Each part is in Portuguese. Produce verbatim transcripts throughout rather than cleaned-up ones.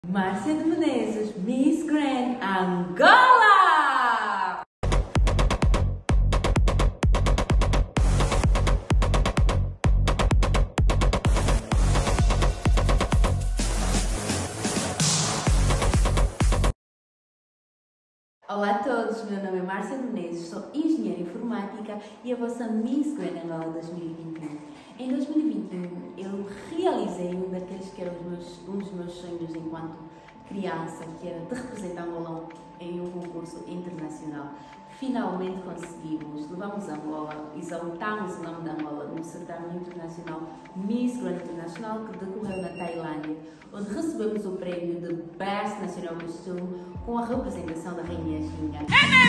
Márcia de Menezes, Miss Grand Angola! Olá a todos, meu nome é Márcia de Menezes, sou engenheira informática e a vossa Miss Grand Angola dois mil e vinte e um. Em dois mil e vinte e um eu realizei um daqueles que eram meus, um dos meus sonhos enquanto criança, que era de representar Angola em um concurso internacional. Finalmente conseguimos, levamos a Angola, exaltamos o nome da Angola no certame internacional Miss Grand International, que decorreu na Tailândia, onde recebemos o prémio de Best National Costume com a representação da Rainha Ginga.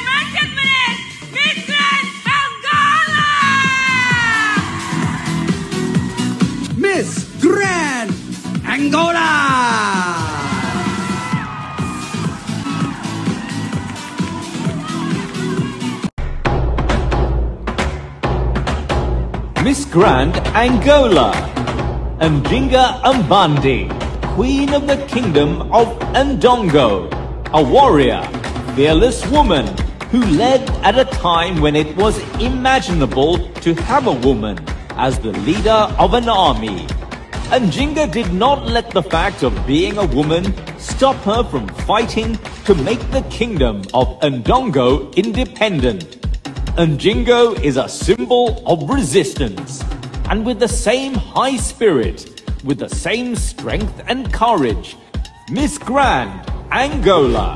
Miss Grand Angola! Miss Grand Angola! Miss Grand Angola, Njinga Mbandi, Queen of the Kingdom of Ndongo, a warrior, fearless woman who led at a time when it was imaginable to have a woman as the leader of an army. Njinga did not let the fact of being a woman stop her from fighting to make the kingdom of Ndongo independent. Njingo is a symbol of resistance, and with the same high spirit, with the same strength and courage, Miss Grand Angola.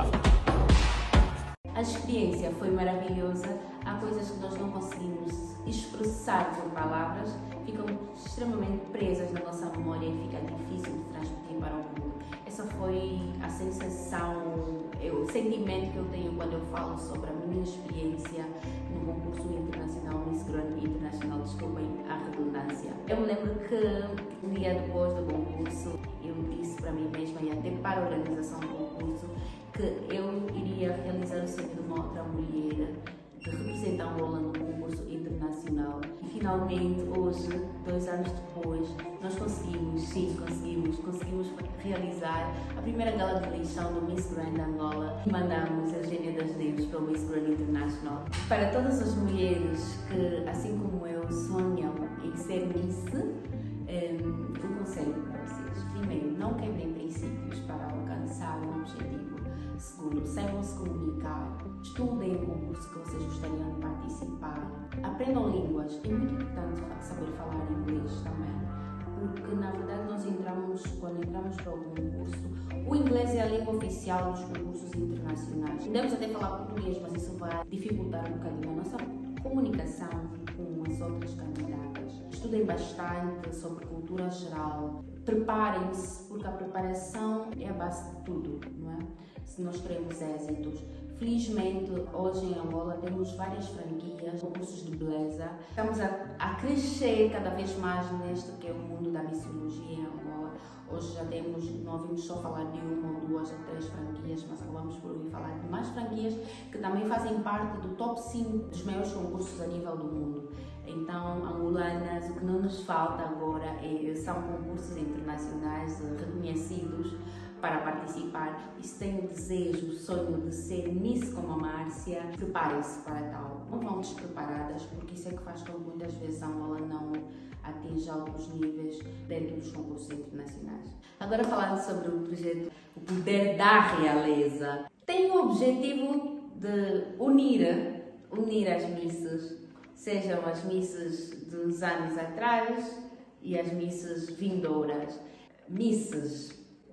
A experiência foi maravilhosa. Há coisas que nós não conseguimos expressar por palavras, ficam extremamente presas na nossa memória e fica difícil de transmitir para o mundo. Essa foi a sensação, o sentimento que eu tenho quando eu falo sobre a minha experiência no concurso internacional Miss Grand International, desculpem a redundância. Eu me lembro que um dia depois do concurso eu disse para mim mesma e até para a organização do concurso que eu iria realizar o sonho de uma outra mulher de representar Angola no concurso internacional. E finalmente, hoje, dois anos depois, nós conseguimos, sim, conseguimos, conseguimos realizar a primeira gala de eleição do Miss Grand Angola e mandamos a Eugênia das Neves para o Miss Grand International. Para todas as mulheres que, assim como eu, sonham em ser Miss, um, um conselho para vocês. Primeiro, não quebrem princípios para alcançar um objetivo. Segundo, saibam se comunicar, estudem o concurso que vocês gostariam de participar, aprendam línguas. É muito importante saber falar inglês também, porque na verdade nós entramos, quando entramos para o concurso, o inglês é a língua oficial dos concursos internacionais. Podemos até falar português, mas isso vai dificultar um bocadinho a nossa comunicação com as outras candidatas. Estudem bastante sobre cultura geral, preparem-se, porque a preparação é a base de tudo, não é? Se nós queremos êxitos. Felizmente, hoje em Angola temos várias franquias, concursos de beleza. Estamos a, a crescer cada vez mais neste que é o mundo da missiologia em Angola. Hoje já temos, não ouvimos só falar de uma ou duas ou três franquias, mas acabamos por ouvir falar de mais franquias que também fazem parte do top cinco dos maiores concursos a nível do mundo. Então, angolanas, o que não nos falta agora é, são concursos internacionais reconhecidos para participar. E se têm o desejo, o sonho de ser Miss como a Márcia, preparem-se para tal. Não vão despreparadas, porque isso é que faz com que muitas vezes a Angola não atinja altos níveis dentro dos concursos internacionais. Agora falando sobre o projeto O Poder da Realeza, tem o objetivo de unir, unir as misses, sejam as misses dos anos atrás e as misses vindouras. Misses,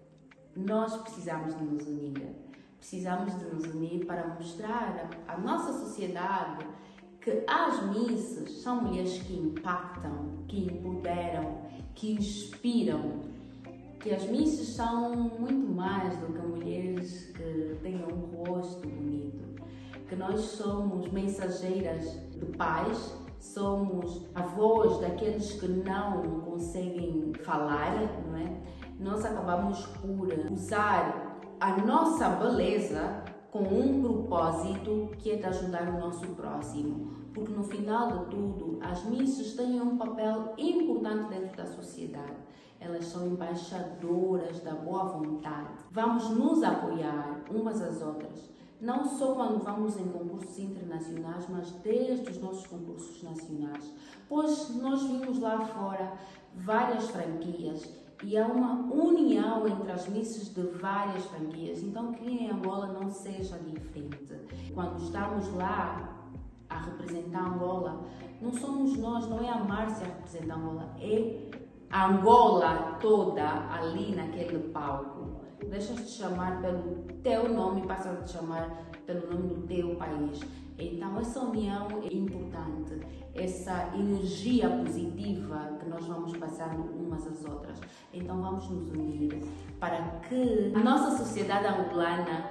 nós precisamos de nos unir, precisamos de nos unir para mostrar à nossa sociedade que as misses são mulheres que impactam, que empoderam, que inspiram, que as misses são muito mais do que mulheres que tenham um rosto bonito, que nós somos mensageiras de paz, somos avós daqueles que não conseguem falar, não é? Nós acabamos por usar a nossa beleza com um propósito que é de ajudar o nosso próximo, porque no final de tudo as misses têm um papel importante dentro da sociedade. elas são embaixadoras da boa vontade. Vamos nos apoiar umas às outras, não só quando vamos em concursos internacionais, mas desde os nossos concursos nacionais, pois nós vimos lá fora várias franquias e há uma união entre as misses de várias franquias, então que em Angola não seja diferente. Quando estamos lá a representar Angola, não somos nós, não é a Márcia a representar Angola, é a Angola toda ali naquele palco. Deixas de chamar pelo teu nome e passas a te chamar pelo nome do teu país. Então essa união é importante, essa energia positiva que nós vamos passando umas às outras. Então vamos nos unir para que a nossa sociedade angolana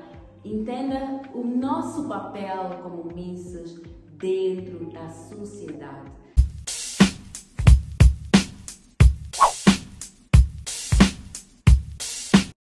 entenda o nosso papel como misses dentro da sociedade.